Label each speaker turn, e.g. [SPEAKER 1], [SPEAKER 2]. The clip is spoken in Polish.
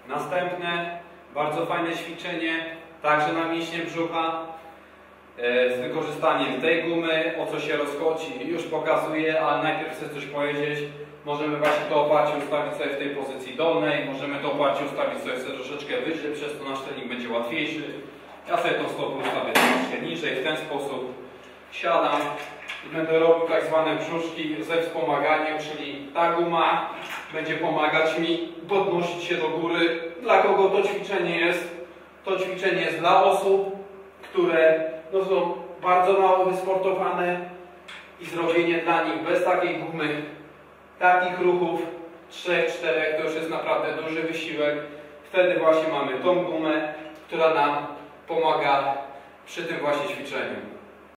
[SPEAKER 1] Następne, bardzo fajne ćwiczenie, także na mięśnie brzucha, z wykorzystaniem tej gumy, o co się rozchodzi, już pokazuję, ale najpierw chcę coś powiedzieć. Możemy właśnie to oparcie ustawić sobie w tej pozycji dolnej, możemy to oparcie ustawić sobie troszeczkę wyżej, przez to nasz trening będzie łatwiejszy. Ja sobie tą stopę ustawię troszkę niżej, w ten sposób siadam i będę robił tak zwane brzuszki ze wspomaganiem, czyli ta guma będzie pomagać mi podnosić się do góry. Dla kogo to ćwiczenie jest? To ćwiczenie jest dla osób, które są bardzo mało wysportowane i zrobienie dla nich bez takiej gumy, takich ruchów 3-4 to już jest naprawdę duży wysiłek. Wtedy właśnie mamy tą gumę, która nam pomaga przy tym właśnie ćwiczeniu.